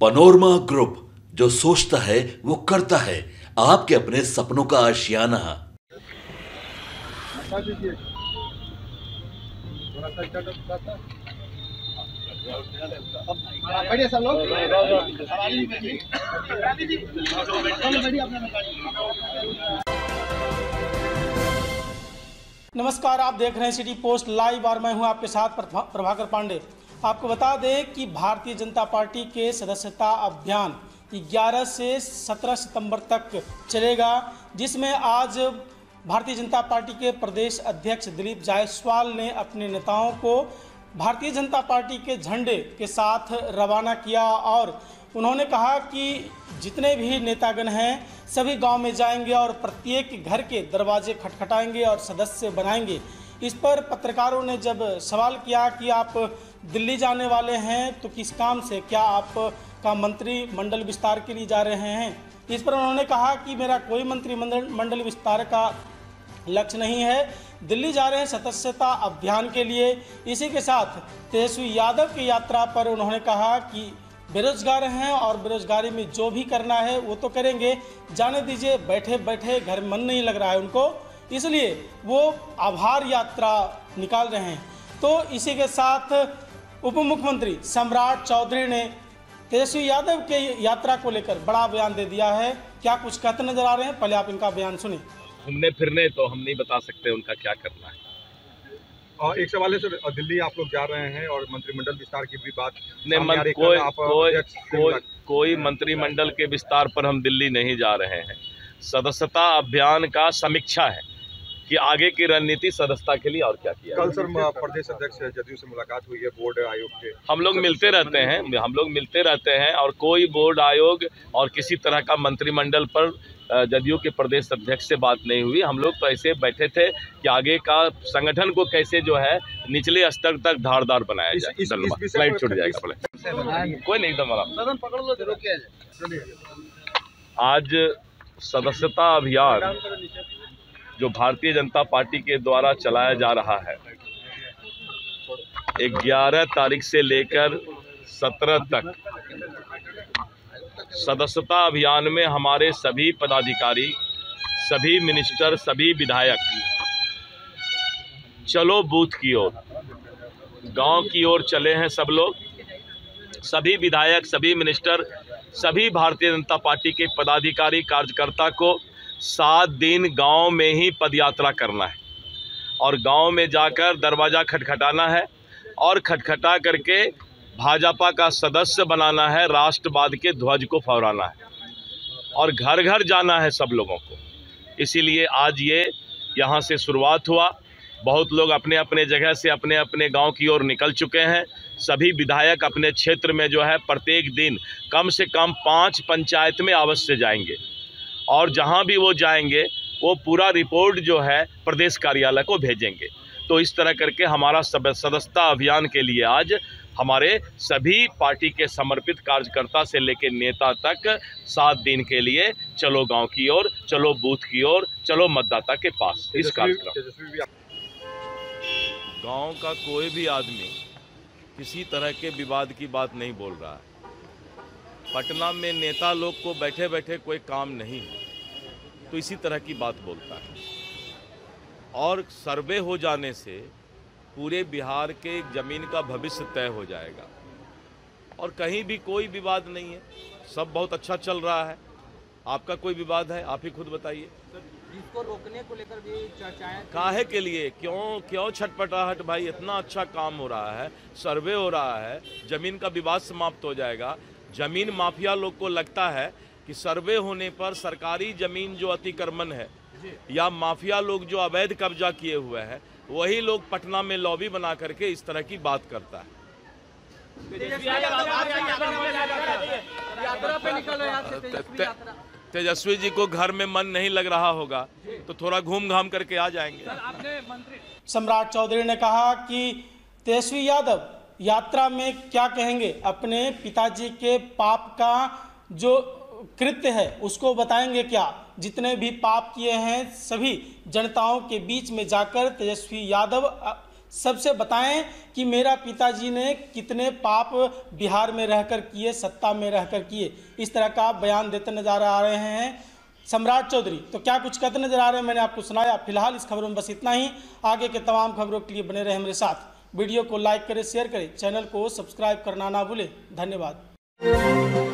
Panorama group, जो सोचता है वो करता है। आपके अपने सपनों का आशियाना। बढ़िया सब लोग। नमस्कार, आप देख रहे हैं सिटी पोस्ट लाइव और मैं हूं आपके साथ प्रभाकर पांडे। आपको बता दें कि भारतीय जनता पार्टी के सदस्यता अभियान 11 से 17 सितंबर तक चलेगा, जिसमें आज भारतीय जनता पार्टी के प्रदेश अध्यक्ष दिलीप जायसवाल ने अपने नेताओं को भारतीय जनता पार्टी के झंडे के साथ रवाना किया और उन्होंने कहा कि जितने भी नेतागण हैं सभी गांव में जाएंगे और प्रत्येक घर के दरवाजे खटखटाएंगे और सदस्य बनाएंगे। इस पर पत्रकारों ने जब सवाल किया कि आप दिल्ली जाने वाले हैं तो किस काम से, क्या आपका मंत्रिमंडल विस्तार के लिए जा रहे हैं, इस पर उन्होंने कहा कि मेरा कोई मंत्रिमंडल विस्तार का लक्ष्य नहीं है, दिल्ली जा रहे हैं सदस्यता अभियान के लिए। इसी के साथ तेजस्वी यादव की यात्रा पर उन्होंने कहा कि बेरोजगार हैं और बेरोजगारी में जो भी करना है वो तो करेंगे, जाने दीजिए, बैठे बैठे घर मन नहीं लग रहा है उनको, इसलिए वो आभार यात्रा निकाल रहे हैं। तो इसी के साथ उप मुख्यमंत्री सम्राट चौधरी ने तेजस्वी यादव के यात्रा को लेकर बड़ा बयान दे दिया है। क्या कुछ कहते नजर आ रहे हैं, पहले आप इनका बयान सुनिए। घूमने फिरने तो हम नहीं बता सकते उनका क्या करना है। और एक सवाल है सर, दिल्ली आप लोग जा रहे हैं और मंत्रिमंडल विस्तार की भी बात कोई मंत्रिमंडल के विस्तार पर हम दिल्ली नहीं जा रहे हैं। सदस्यता अभियान का समीक्षा है कि आगे की रणनीति सदस्यता के लिए और क्या किया। कल सर प्रदेश अध्यक्ष जदयू से मुलाकात हुई है बोर्ड आयोग के। हम लोग मिलते रहते हैं और कोई बोर्ड आयोग और किसी तरह का मंत्रिमंडल पर जदयू के प्रदेश अध्यक्ष से बात नहीं हुई। हम लोग तो ऐसे बैठे थे कि आगे का संगठन को कैसे जो है निचले स्तर तक धारदार बनाया जाए। स्लाइड छूट जाएगा कोई नहीं आज सदस्यता अभियान जो भारतीय जनता पार्टी के द्वारा चलाया जा रहा है 11 तारीख से लेकर 17 तक सदस्यता अभियान में हमारे सभी पदाधिकारी, सभी मिनिस्टर, सभी विधायक चलो बूथ की ओर, गांव की ओर चले हैं। सब लोग, सभी विधायक, सभी मिनिस्टर, सभी भारतीय जनता पार्टी के पदाधिकारी, कार्यकर्ता को 7 दिन गांव में ही पदयात्रा करना है और गांव में जाकर दरवाज़ा खटखटाना है और खटखटा करके भाजपा का सदस्य बनाना है, राष्ट्रवाद के ध्वज को फहराना है और घर घर जाना है सब लोगों को। इसीलिए आज ये यहाँ से शुरुआत हुआ। बहुत लोग अपने अपने जगह से अपने अपने गांव की ओर निकल चुके हैं। सभी विधायक अपने क्षेत्र में जो है प्रत्येक दिन कम से कम 5 पंचायत में अवश्य जाएंगे और जहाँ भी वो जाएंगे वो पूरा रिपोर्ट जो है प्रदेश कार्यालय को भेजेंगे। तो इस तरह करके हमारा सदस्यता अभियान के लिए आज हमारे सभी पार्टी के समर्पित कार्यकर्ता से लेकर नेता तक 7 दिन के लिए चलो गांव की ओर, चलो बूथ की ओर, चलो मतदाता के पास। इस कार्यक्रम गांव का कोई भी आदमी किसी तरह के विवाद की बात नहीं बोल रहा है। पटना में नेता लोग को बैठे बैठे कोई काम नहीं है तो इसी तरह की बात बोलता है और सर्वे हो जाने से पूरे बिहार के जमीन का भविष्य तय हो जाएगा और कहीं भी कोई विवाद नहीं है, सब बहुत अच्छा चल रहा है। आपका कोई विवाद है, आप ही खुद बताइए। इसको रोकने को लेकर भी चर्चाएं काहे के लिए, क्यों छटपटाहट भाई? इतना अच्छा काम हो रहा है, सर्वे हो रहा है, जमीन का विवाद समाप्त हो जाएगा। जमीन माफिया लोग को लगता है कि सर्वे होने पर सरकारी जमीन जो अतिक्रमण है या माफिया लोग जो अवैध कब्जा किए हुए हैं वही लोग पटना में लॉबी बना करके इस तरह की बात करता है। तेजस्वी जी को घर में मन नहीं लग रहा होगा तो थोड़ा घूम घाम करके आ जाएंगे। सम्राट चौधरी ने कहा कि तेजस्वी यादव यात्रा में क्या कहेंगे, अपने पिताजी के पाप का जो कृत्य है उसको बताएंगे क्या, जितने भी पाप किए हैं सभी जनताओं के बीच में जाकर तेजस्वी यादव सबसे बताएं कि मेरा पिताजी ने कितने पाप बिहार में रहकर किए, सत्ता में रहकर किए। इस तरह का बयान देते नजर आ रहे हैं सम्राट चौधरी। तो क्या कुछ कहते नजर आ रहे हैं, मैंने आपको सुनाया। फिलहाल इस खबरों में बस इतना ही। आगे के तमाम खबरों के लिए बने रहे हमारे साथ। वीडियो को लाइक करें, शेयर करें, चैनल को सब्सक्राइब करना ना भूलें। धन्यवाद।